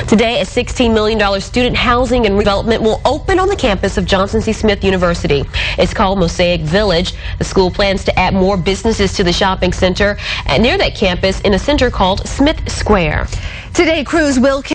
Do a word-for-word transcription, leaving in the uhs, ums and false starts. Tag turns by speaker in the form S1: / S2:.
S1: Today, a sixteen million dollar student housing and redevelopment will open on the campus of Johnson C. Smith University. It's called Mosaic Village. The school plans to add more businesses to the shopping center and near that campus in a center called Smith Square.
S2: Today, crews will